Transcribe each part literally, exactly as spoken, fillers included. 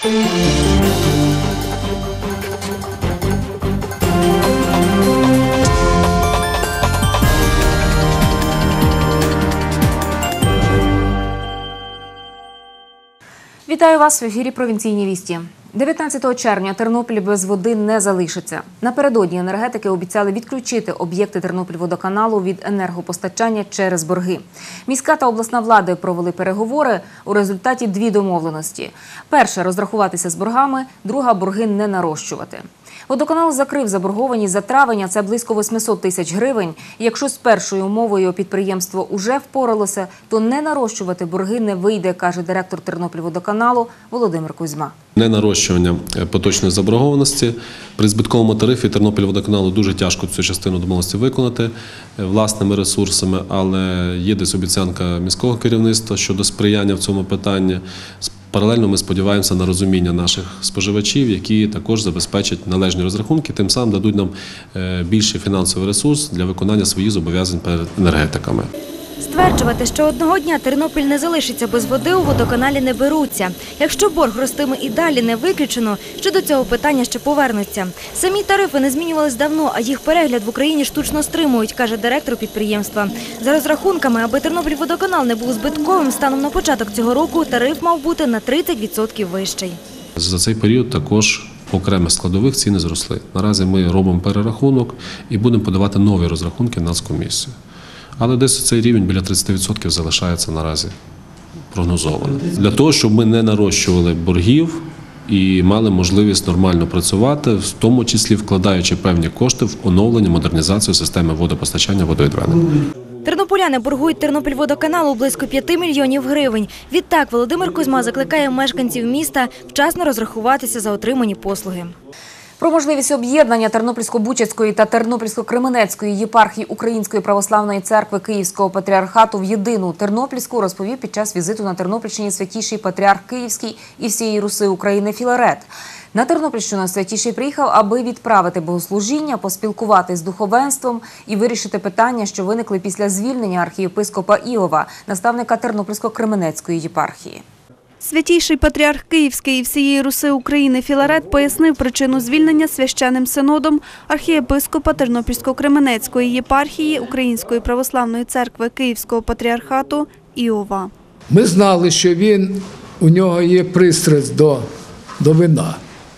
Вітаю вас в ефірі «Провінційні вісті». дев'ятнадцятого червня Тернопіль без води не залишиться. Напередодні енергетики обіцяли відключити об'єкти Тернопільводоканалу від енергопостачання через борги. Міська та обласна влади провели переговори. У результаті дві домовленості. Перша – розрахуватися з боргами, друга – борги не нарощувати. Водоканал закрив заборгованість за травень, а це близько восьмисот тисяч гривень. Якщо з першою умовою підприємство уже впоралося, то не нарощувати борги не вийде, каже директор Тернопільводоканалу Володимир Кузьма. Не нарощування поточної заборгованості. При збитковому тарифі Тернопільводоканалу дуже тяжко цю частину домовленості виконати власними ресурсами, але є десь обіцянка міського керівництва щодо сприяння в цьому питанні. Паралельно ми сподіваємося на розуміння наших споживачів, які також забезпечать належні розрахунки, тим самим дадуть нам більший фінансовий ресурс для виконання своїх зобов'язань перед енергетиками. Стверджувати, що одного дня Тернопіль не залишиться без води, у водоканалі не беруться. Якщо борг ростиме і далі, не виключено, що до цього питання ще повернуться. Самі тарифи не змінювались давно, а їх перегляд в Україні штучно стримують, каже директор підприємства. За розрахунками, аби Тернопільводоканал не був збитковим, станом на початок цього року тариф мав бути на тридцять відсотків вищий. За цей період також по окремих складових ціни зросли. Наразі ми робимо перерахунок і будемо подавати нові розрахунки в Нацкомісію. Але десь цей рівень біля тридцяти відсотків залишається наразі прогнозованим. Для того, щоб ми не нарощували боргів і мали можливість нормально працювати, в тому числі вкладаючи певні кошти в оновлення, модернізацію системи водопостачання, водовідведення. Тернополяни боргують Тернопільводоканалу близько п'яти мільйонів гривень. Відтак Володимир Кузьма закликає мешканців міста вчасно розрахуватися за отримані послуги. Про можливість об'єднання Тернопільсько-Бучацької та Тернопільсько-Кременецької єпархій Української православної церкви Київського патріархату в єдину Тернопільську розповів під час візиту на Тернопільщині святіший патріарх Київський і всієї Руси України Філарет. На Тернопільщину святіший приїхав, аби відправити богослужіння, поспілкуватись з духовенством і вирішити питання, що виникли після звільнення архієпископа Іова, наставника Тернопільсько-Кременецької єпархії. Святійший патріарх Київський і всієї Руси України Філарет пояснив причину звільнення священним синодом архієпископа Тернопільсько-Кременецької єпархії Української православної церкви Київського патріархату Іова. Ми знали, що він, у нього є пристрасть до, до вина.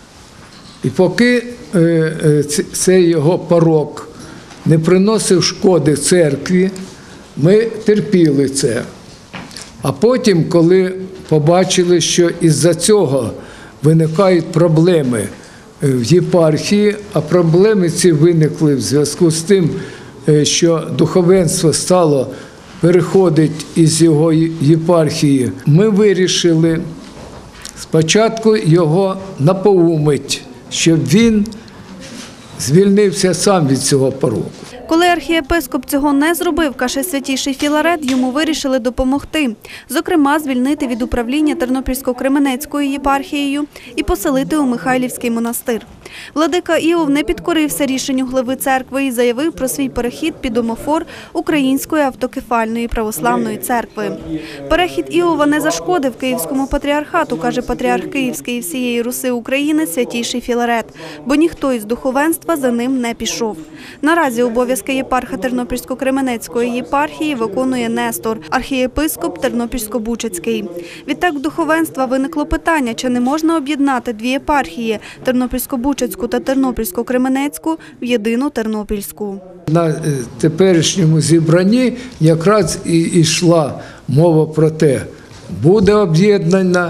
І поки е, е, цей його порок не приносив шкоди церкві, ми терпіли це. А потім, коли побачили, що із-за цього виникають проблеми в єпархії, а проблеми ці виникли в зв'язку з тим, що духовенство стало переходити із його єпархії, ми вирішили спочатку його напоумити, щоб він звільнився сам від цього пороку. Коли архієпископ цього не зробив, каже святіший Філарет, йому вирішили допомогти. Зокрема, звільнити від управління Тернопільсько-Кременецькою єпархією і поселити у Михайлівський монастир. Владика Іов не підкорився рішенню глави церкви і заявив про свій перехід під омофор Української автокефальної православної церкви. Перехід Іова не зашкодив Київському патріархату, каже патріарх Київський і всієї Руси України святійший Філарет, бо ніхто із духовенства за ним не пішов. Наразі обов'язки єпарха Тернопільсько-Кременецької єпархії виконує Нестор, архієпископ Тернопільсько-Бучацький. Відтак в духовенства виникло питання, чи не можна об'єднати дві єпархії – Тернопільсько-Бучацьку та Тернопільсько-Кременецьку – в єдину Тернопільську. На теперішньому зібранні якраз і йшла мова про те, буде об'єднана,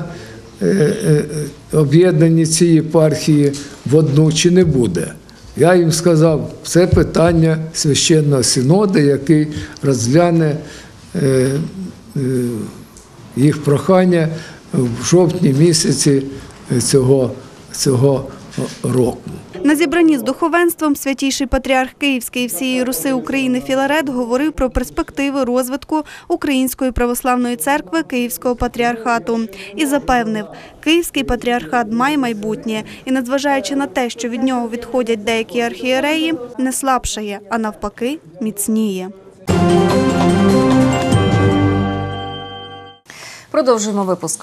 об'єднані ці єпархії в одну чи не буде. Я їм сказав, це питання священного синоду, який розгляне е, е, їх прохання в жовтні місяці цього, цього року. На зібранні з духовенством святійший патріарх Київський і всієї Руси України Філарет говорив про перспективи розвитку Української православної церкви Київського патріархату і запевнив, Київський патріархат має майбутнє і, незважаючи на те, що від нього відходять деякі архієреї, не слабшає, а навпаки міцніє. Продовжуємо випуск.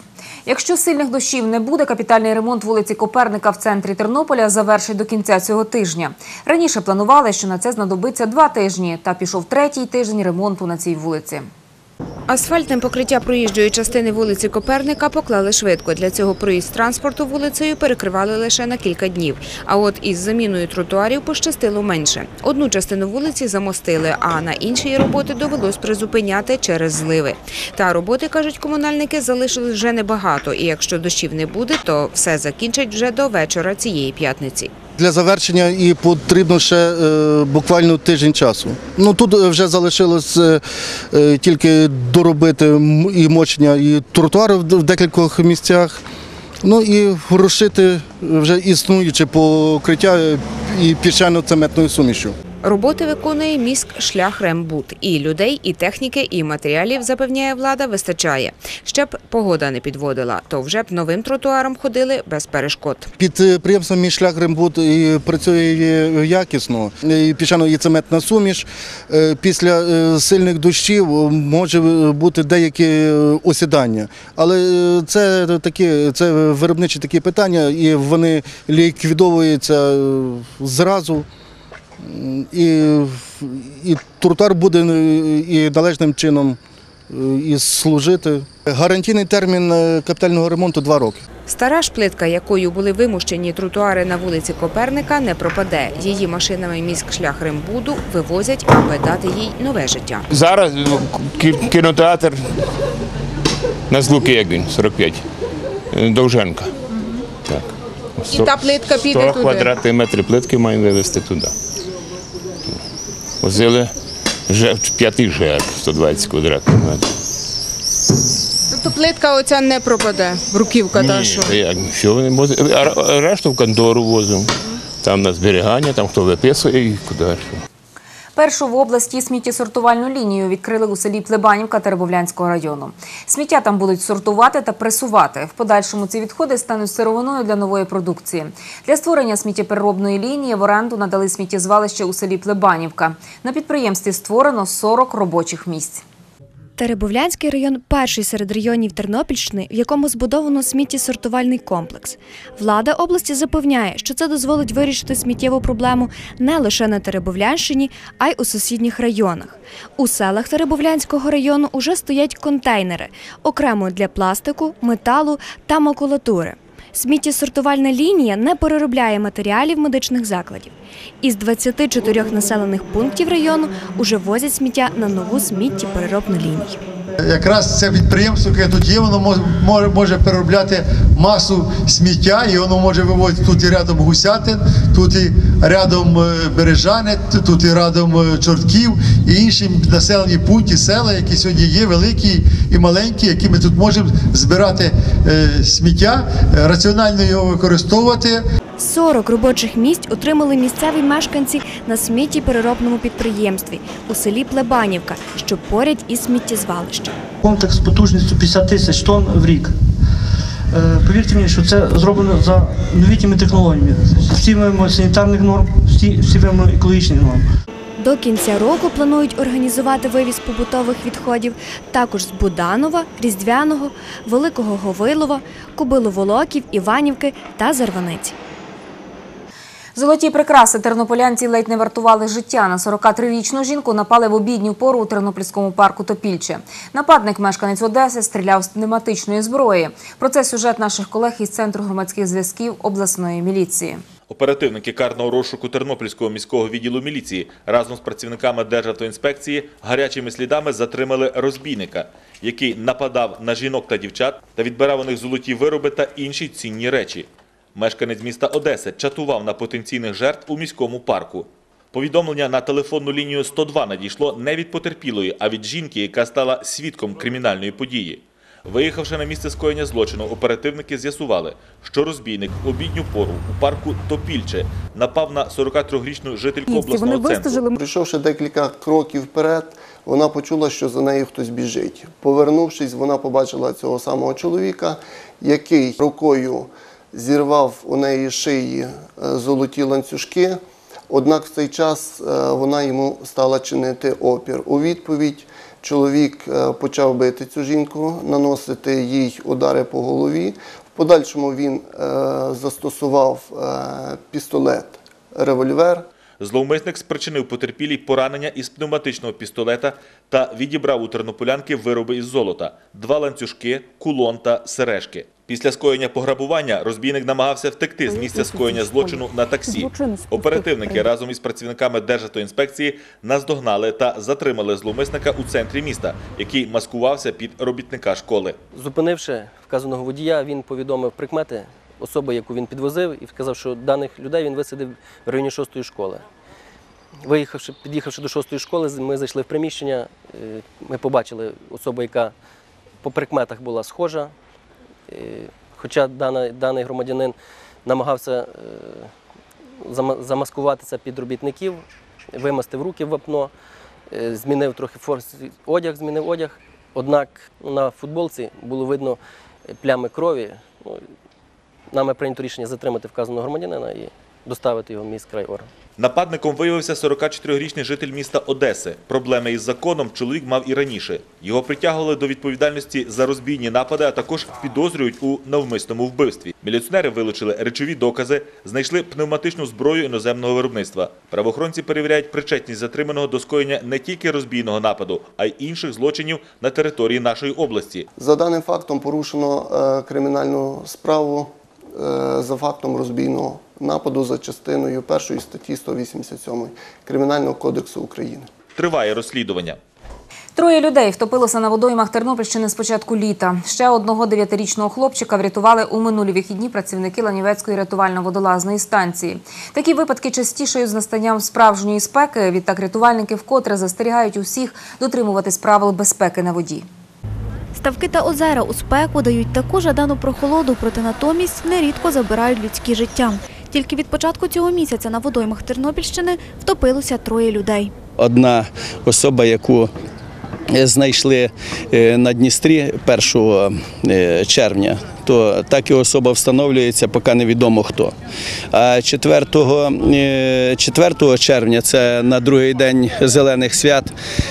Якщо сильних дощів не буде, капітальний ремонт вулиці Коперника в центрі Тернополя завершить до кінця цього тижня. Раніше планували, що на це знадобиться два тижні, та пішов третій тиждень ремонту на цій вулиці. Асфальтне покриття проїжджої частини вулиці Коперника поклали швидко. Для цього проїзд транспорту вулицею перекривали лише на кілька днів. А от із заміною тротуарів пощастило менше. Одну частину вулиці замостили, а на інші роботи довелось призупиняти через зливи. Та роботи, кажуть комунальники, залишилось вже небагато. І якщо дощів не буде, то все закінчать вже до вечора цієї п'ятниці. Для завершення і потрібно ще е, буквально тиждень часу. Ну, тут вже залишилось е, е, тільки доробити і мощення і тротуари в декількох місцях, ну і розшити вже існуюче покриття і піщано-цементною сумішю. Роботи виконує міськшляхрембуд. І людей, і техніки, і матеріалів, запевняє влада, вистачає. Ще б погода не підводила, то вже б новим тротуаром ходили без перешкод. Підприємство «Міськшляхрембуд» працює якісно. І піщано- і цементна суміш. Після сильних дощів може бути деякі осідання. Але це такі, це виробничі такі питання, і вони ліквідовуються зразу. І, і тротуар буде і належним чином і служити. Гарантійний термін капітального ремонту – два роки. Стара ж плитка, якою були вимощені тротуари на вулиці Коперника, не пропаде. Її машинами міськшляхрембуду вивозять, аби дати їй нове життя. Зараз кі- кінотеатр на Злуки, як він, сорок п'ять, Довженка. Так. І та плитка піде сто туди? квадратних метрів плитки маємо вивезти туди. Возили вже п'ятий жертв, сто двадцять квадратних метрів. Тобто плитка оця не пропаде, бруківка та що? Ні, як, що вони возять? А решту в контору возимо. Там на зберігання, там хто виписує і куди. Першу в області сміттєсортувальну лінію відкрили у селі Плебанівка Теребовлянського району. Сміття там будуть сортувати та пресувати. В подальшому ці відходи стануть сировиною для нової продукції. Для створення сміттєпереробної лінії в оренду надали сміттєзвалище у селі Плебанівка. На підприємстві створено сорок робочих місць. Теребовлянський район – перший серед районів Тернопільщини, в якому збудовано сміттєсортувальний комплекс. Влада області запевняє, що це дозволить вирішити сміттєву проблему не лише на Теребовлянщині, а й у сусідніх районах. У селах Теребовлянського району уже стоять контейнери – окремо для пластику, металу та макулатури. Сміттєсортувальна лінія не переробляє матеріалів медичних закладів. Із двадцяти чотирьох населених пунктів району уже возять сміття на нову сміттєпереробну лінію. Якраз це підприємство, яке тут є, воно може, може переробляти масу сміття, і воно може вивозити тут і рядом Гусятин, тут і рядом Бережани, тут і рядом Чортків, і інші населені пункти, села, які сьогодні є, великі і маленькі, які ми тут можемо збирати е, сміття, раціонально його використовувати. сорок робочих місць отримали місцеві мешканці на сміттєпереробному підприємстві у селі Плебанівка, що поряд із сміттєзвалищем. Комплекс потужністю п'ятдесят тисяч тонн в рік. Повірте мені, що це зроблено за новітніми технологіями. Всі вимоги санітарних норм, всі, всі вимоги екологічних норм. До кінця року планують організувати вивіз побутових відходів також з Буданова, Різдвяного, Великого Говилова, Кобиловолоків, Іванівки та Зарваниці. Золоті прикраси тернополянці ледь не вартували життя. На сорокатрирічну жінку напали в обідню пору у тернопільському парку Топільче. Нападник, мешканець Одеси, стріляв з пневматичної зброї. Про це сюжет наших колег із Центру громадських зв'язків обласної міліції. Оперативники карного розшуку Тернопільського міського відділу міліції разом з працівниками Державтоінспекції гарячими слідами затримали розбійника, який нападав на жінок та дівчат та відбирав у них золоті вироби та інші цінні речі. Мешканець міста Одеси чатував на потенційних жертв у міському парку. Повідомлення на телефонну лінію сто два надійшло не від потерпілої, а від жінки, яка стала свідком кримінальної події. Виїхавши на місце скоєння злочину, оперативники з'ясували, що розбійник в обідню пору у парку Топільче напав на сорокатрирічну жительку обласного центру. Прийшовши декілька кроків вперед, вона почула, що за нею хтось біжить. Повернувшись, вона побачила цього самого чоловіка, який рукою зірвав у неї з шиї золоті ланцюжки, однак в цей час вона йому стала чинити опір. У відповідь чоловік почав бити цю жінку, наносити їй удари по голові. В подальшому він застосував пістолет, револьвер. Зловмисник спричинив потерпілій поранення із пневматичного пістолета та відібрав у тернополянки вироби із золота – два ланцюжки, кулон та сережки. Після скоєння пограбування розбійник намагався втекти з місця скоєння злочину на таксі. Оперативники разом із працівниками Державтоінспекції наздогнали та затримали зловмисника у центрі міста, який маскувався під робітника школи. Зупинивши вказаного водія, він повідомив прикмети особи, яку він підвозив, і сказав, що даних людей він висадив в районі шостої школи. Виїхавши, під'їхавши до шостої школи, ми зайшли в приміщення, ми побачили особу, яка по прикметах була схожа, хоча даний громадянин намагався замаскуватися під робітників, вимастив руки в вапно, змінив трохи одяг, змінив одяг, однак на футболці було видно плями крові. Нами прийнято рішення затримати вказаного громадянина і доставити його в міськрайорган. Нападником виявився сорокачотирирічний житель міста Одеси. Проблеми із законом чоловік мав і раніше. Його притягували до відповідальності за розбійні напади, а також підозрюють у навмисному вбивстві. Міліціонери вилучили речові докази, знайшли пневматичну зброю іноземного виробництва. Правоохоронці перевіряють причетність затриманого до скоєння не тільки розбійного нападу, а й інших злочинів на території нашої області. За даним фактом порушено кримінальну справу за фактом розбійного нападу за частиною першої статті сто вісімдесят сьомої Кримінального кодексу України. Триває розслідування. Троє людей втопилося на водоймах Тернопільщини з початку літа. Ще одного дев'ятирічного хлопчика врятували у минулі вихідні працівники Ланівецької рятувально-водолазної станції. Такі випадки частішають з настанням справжньої спеки. Відтак рятувальники вкотре застерігають усіх дотримуватись правил безпеки на воді. Ставки та озера у спеку дають таку жадану прохолоду, проте натомість нерідко забирають людські життя. Тільки від початку цього місяця на водоймах Тернопільщини втопилося троє людей. Одна особа, яку знайшли на Дністрі першого червня, то так і особа встановлюється, поки невідомо хто. А четвертого червня, це на другий день Зелених свят,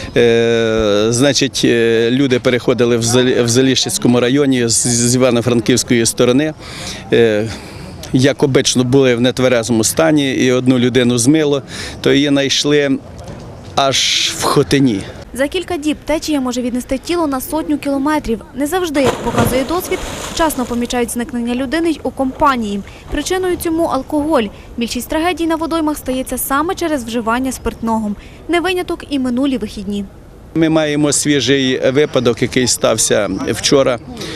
значить, люди переходили в Заліщицькому районі з Івано-Франківської сторони. Як обично, були в нетверезому стані, і одну людину змило, то її знайшли аж в Хотині. За кілька діб течія може віднести тіло на сотню кілометрів. Не завжди, як показує досвід, вчасно помічають зникнення людини й у компанії. Причиною цьому – алкоголь. Більшість трагедій на водоймах стається саме через вживання спиртного. Не виняток і минулі вихідні. Ми маємо свіжий випадок, який стався вчора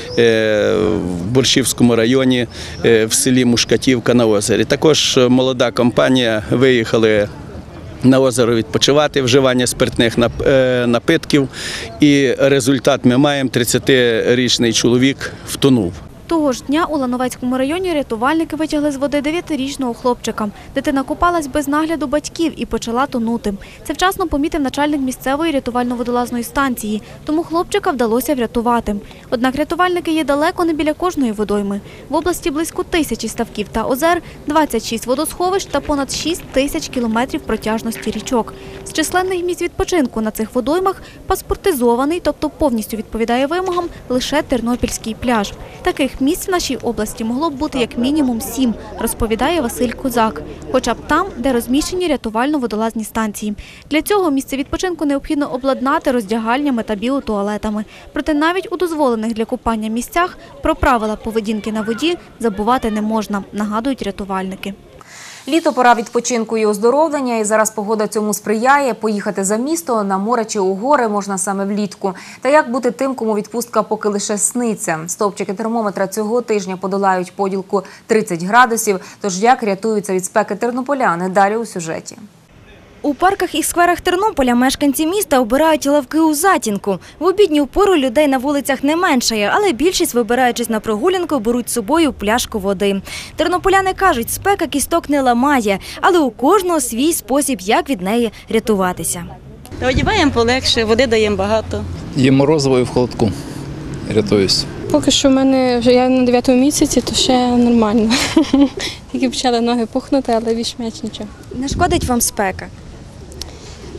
в Борщівському районі, в селі Мушкатівка на озері. Також молода компанія виїхали на озеро відпочивати, вживання спиртних напитків, і результат ми маємо – тридцятирічний чоловік втонув. Того ж дня у Лановецькому районі рятувальники витягли з води дев'ятирічного хлопчика. Дитина купалась без нагляду батьків і почала тонути. Це вчасно помітив начальник місцевої рятувально-водолазної станції, тому хлопчика вдалося врятувати. Однак рятувальники є далеко не біля кожної водойми. В області близько тисячі ставків та озер, двадцять шість водосховищ та понад шість тисяч кілометрів протяжності річок. З численних місць відпочинку на цих водоймах паспортизований, тобто повністю відповідає вимогам, лише Тернопільський пляж. Таких місць в нашій області могло б бути як мінімум сім, розповідає Василь Козак. Хоча б там, де розміщені рятувально-водолазні станції. Для цього місце відпочинку необхідно обладнати роздягальнями та біотуалетами. Проте навіть у дозволених для купання місцях про правила поведінки на воді забувати не можна, нагадують рятувальники. Літо – пора відпочинку і оздоровлення, і зараз погода цьому сприяє. Поїхати за місто, на море чи у гори можна саме влітку. Та як бути тим, кому відпустка поки лише сниться? Стовпчики термометра цього тижня подолають поділку тридцять градусів. Тож як рятуються від спеки тернополяни? Далі у сюжеті. У парках і скверах Тернополя мешканці міста обирають лавки у затінку. В обідню пору людей на вулицях не меншає, але більшість, вибираючись на прогулянку, беруть з собою пляшку води. Тернополяни кажуть, спека кісток не ламає, але у кожного свій спосіб, як від неї рятуватися. Одягаємо полегше, води даємо багато. Їм морозиво і в холодку. Рятуюсь. Поки що в мене вже я на дев'ятому місяці, то ще нормально. Тільки почали ноги пухнути, але більш-менш нічого. Не шкодить вам спека?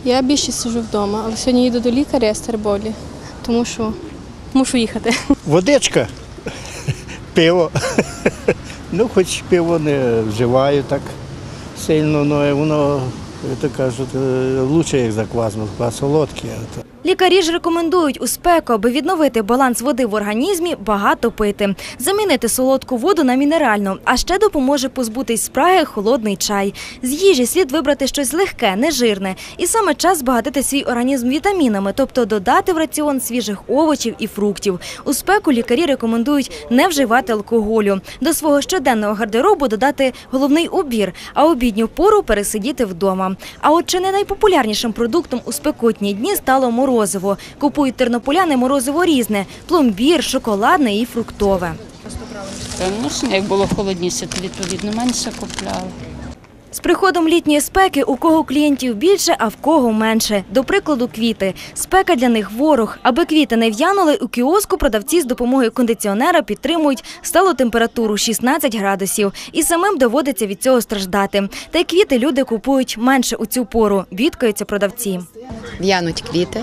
Я більше сиджу вдома, але сьогодні їду до лікаря з Терболі, тому що мушу їхати. Водичка, пиво. Ну, хоч пиво не вживаю так сильно, але воно, як кажуть, краще, як за квас, бо квас солодкий. Лікарі ж рекомендують у спеку, аби відновити баланс води в організмі, багато пити. Замінити солодку воду на мінеральну, а ще допоможе позбутись спраги холодний чай. З їжі слід вибрати щось легке, нежирне. І саме час збагатити свій організм вітамінами, тобто додати в раціон свіжих овочів і фруктів. У спеку лікарі рекомендують не вживати алкоголю. До свого щоденного гардеробу додати головний убір, а обідню пору пересидіти вдома. А от чи не найпопулярнішим продуктом у спекотні дні стало морозиво. Купують тернополяни морозиво різне – пломбір, шоколадне і фруктове. Ну, як було холодніше, то відповідно менше купляли. З приходом літньої спеки у кого клієнтів більше, а в кого менше. До прикладу, квіти. Спека для них – ворог. Аби квіти не в'янули, у кіоску продавці з допомогою кондиціонера підтримують сталу температуру шістнадцять градусів. І самим доводиться від цього страждати. Та й квіти люди купують менше у цю пору, бідкаються продавці. В'януть квіти,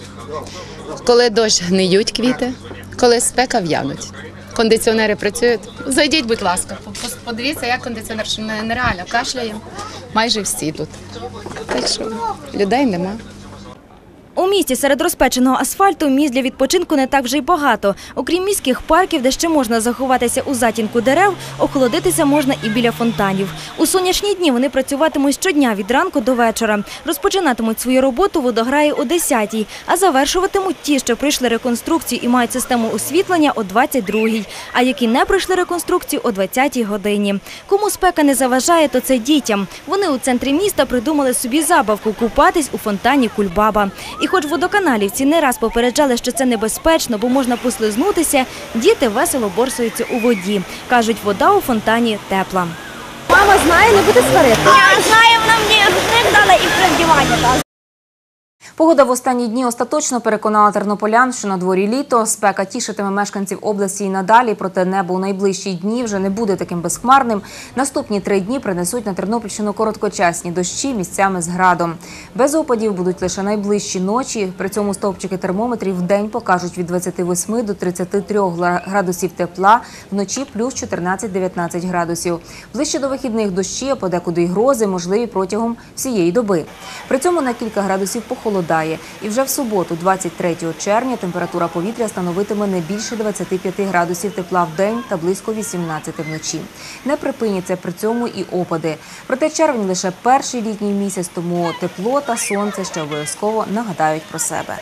коли дощ гниють квіти, коли спека в'януть. Кондиціонери працюють. Зайдіть, будь ласка, подивіться, як кондиціонер, що нереально кашляє. Майже всі тут. Так що людей нема. У місті серед розпеченого асфальту місць для відпочинку не так вже й багато. Окрім міських парків, де ще можна заховатися у затінку дерев, охолодитися можна і біля фонтанів. У сонячні дні вони працюватимуть щодня від ранку до вечора. Розпочинатимуть свою роботу водограї о десятій, а завершуватимуть ті, що пройшли реконструкцію і мають систему освітлення о двадцять другій, а які не пройшли реконструкцію о двадцятій годині. Кому спека не заважає, то це дітям. Вони у центрі міста придумали собі забавку – купатись у фонтані Кульбаба. І хоч водоканалівці не раз попереджали, що це небезпечно, бо можна послизнутися, діти весело борсуються у воді. Кажуть, вода у фонтані тепла. Мама знає, не буде сварити? Я знаю, вона мені рушник дала і придівання. Погода в останні дні остаточно переконала тернополян, що на дворі літо. Спека тішитиме мешканців області і надалі, проте небо у найближчі дні вже не буде таким безхмарним. Наступні три дні принесуть на Тернопільщину короткочасні дощі місцями з градом. Без опадів будуть лише найближчі ночі. При цьому стовпчики термометрів вдень покажуть від двадцяти восьми до тридцяти трьох градусів тепла, вночі плюс чотирнадцять-дев'ятнадцять градусів. Ближче до вихідних дощі, а подекуди й грози можливі протягом всієї доби. При цьому на кілька градусів похолодає. І вже в суботу, двадцять третього червня, температура повітря становитиме не більше двадцяти п'яти градусів тепла в день та близько вісімнадцяти вночі. Не припиняться при цьому і опади. Проте червень лише перший літній місяць, тому тепло та сонце ще обов'язково нагадають про себе.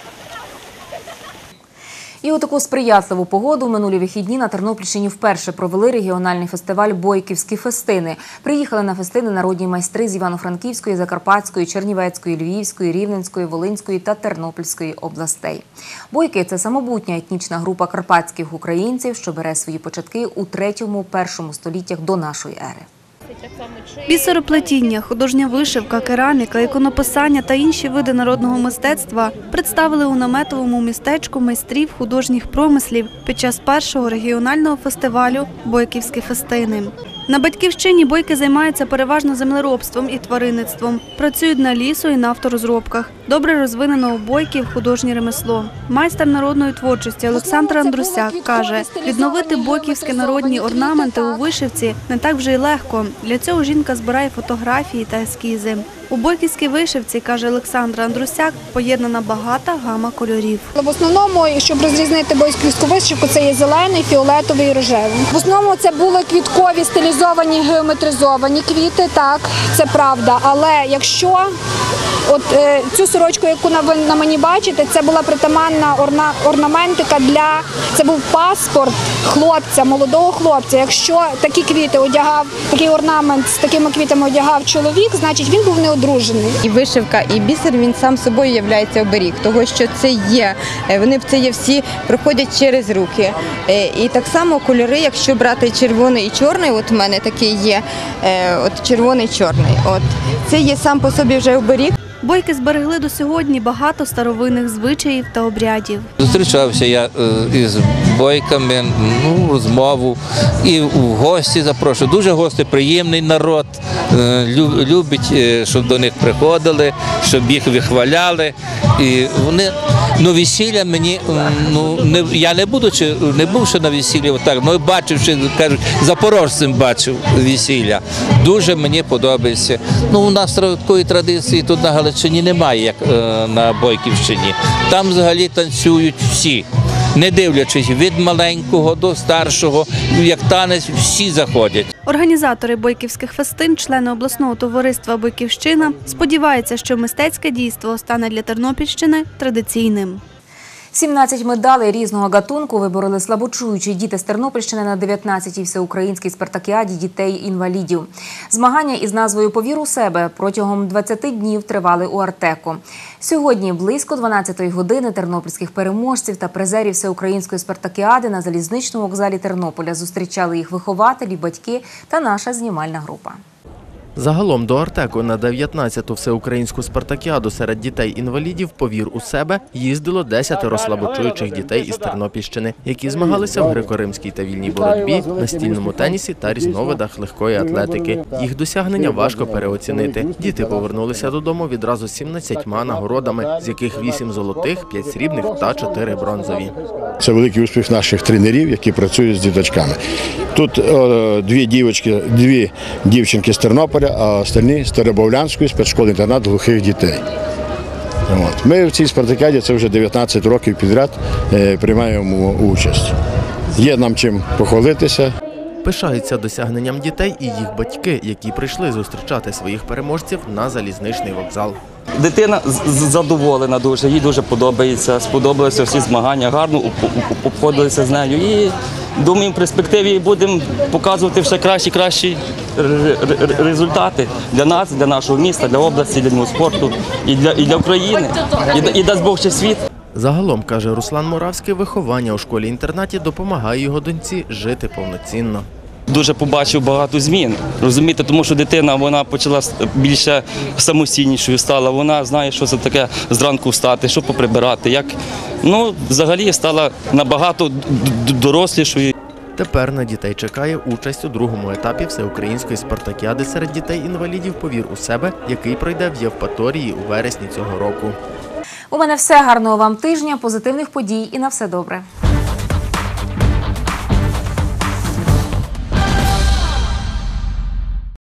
І у таку сприятливу погоду в минулі вихідні на Тернопільщині вперше провели регіональний фестиваль «Бойківські фестини». Приїхали на фестини народні майстри з Івано-Франківської, Закарпатської, Чернівецької, Львівської, Рівненської, Волинської та Тернопільської областей. Бойки – це самобутня етнічна група карпатських українців, що бере свої початки у третьому-першому століттях до нашої ери. Бісероплетіння, художня вишивка, кераміка, іконописання та інші види народного мистецтва представили у наметовому містечку майстрів художніх промислів під час першого регіонального фестивалю «Бойківські фестини». На Батьківщині бойки займаються переважно землеробством і тваринництвом, працюють на лісу і нафторозробках. Добре розвинено у бойків художнє ремесло. Майстер народної творчості Олександр Андрусяк каже, відновити бойківські народні орнаменти у вишивці не так вже й легко. Для цього жінка збирає фотографії та ескізи. У бойківській вишивці, каже Олександр Андрусяк, поєднана багата гама кольорів. В основному, щоб розрізнити бойківську вишивку, це є зелений, фіолетовий і рожевий. В основному це були квіткові, стилізовані, геометризовані квіти, так, це правда. Але якщо от е, цю сорочку, яку ви на мені бачите, це була притаманна орна, орнаментика для, це був паспорт хлопця, молодого хлопця. Якщо такі квіти одягав, такий орнамент з такими квітами одягав чоловік, значить він був неодружений. І вишивка, і бісер, він сам собою є оберіг, того, що це є, вони це є всі, проходять через руки. І так само кольори, якщо брати червоний і чорний, от у мене такий є, от червоний і чорний, от, це є сам по собі вже оберіг. Бойки зберегли до сьогодні багато старовинних звичаїв та обрядів. Зустрічався я із бойками, ну, розмову, і в гості запрошую. Дуже гостеприємний народ, е, лю- любить, е, щоб до них приходили, щоб їх вихваляли. І вони, ну, весілля мені, м, ну, не, я не будучи, не був ще на весіллі, отак, ну, бачивши, кажуть, запорожцем бачив весілля. Дуже мені подобається. Ну, у нас такої традиції тут на Галичині немає, як е, на Бойківщині. Там взагалі танцюють всі. Не дивлячись від маленького до старшого, як танець, всі заходять. Організатори бойківських фестин, члени обласного товариства «Бойківщина», сподіваються, що мистецьке дійство стане для Тернопільщини традиційним. сімнадцять медалей різного гатунку вибороли слабочуючі діти з Тернопільщини на дев'ятнадцятій всеукраїнській спартакіаді дітей-інвалідів. Змагання із назвою «Повір у себе» протягом двадцяти днів тривали у Артеку. Сьогодні близько дванадцятої години тернопільських переможців та призерів всеукраїнської спартакіади на залізничному вокзалі Тернополя зустрічали їх вихователі, батьки та наша знімальна група. Загалом до Артеку на дев'ятнадцяту всеукраїнську спартакіаду серед дітей-інвалідів «Повір у себе» їздило десятеро слабочуючих дітей із Тернопільщини, які змагалися в греко-римській та вільній боротьбі, настільному тенісі та різновидах легкої атлетики. Їх досягнення важко переоцінити. Діти повернулися додому відразу з сімнадцятьма нагородами, з яких вісім золотих, п'ять срібних та чотири бронзові. Це великий успіх наших тренерів, які працюють з діточками. Тут о, дві дівчинки, дві дівчинки з Тернополя, а остальні з Теребовлянської спецшколи-інтернат глухих дітей. От. Ми в цій спартакіаді, це вже дев'ятнадцять років підряд, е, приймаємо участь. Є нам чим похвалитися. Пишаються досягненням дітей і їх батьки, які прийшли зустрічати своїх переможців на залізничний вокзал. Дитина задоволена дуже, їй дуже подобається, сподобалися всі змагання, гарно обходилися з нею. І думаю, в перспективі будемо показувати ще кращі, кращі результати для нас, для нашого міста, для області, для спорту і для, і для України, і, і дасть Бог ще світ. Загалом, каже Руслан Моравський, виховання у школі-інтернаті допомагає його доньці жити повноцінно. Дуже побачив багато змін, розумієте, тому що дитина, вона почала більше самостійнішою стала, вона знає, що це таке зранку встати, що поприбирати, як, ну, взагалі стала набагато дорослішою. Тепер на дітей чекає участь у другому етапі всеукраїнської спартакіади серед дітей-інвалідів «Повір у себе», який пройде в Євпаторії у вересні цього року. У мене все. Гарного вам тижня, позитивних подій і на все добре.